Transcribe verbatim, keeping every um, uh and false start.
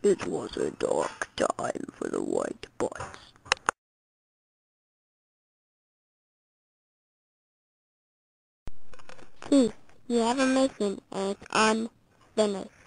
It was a dark time for the white bots. Chief, you have a mission and it's unfinished.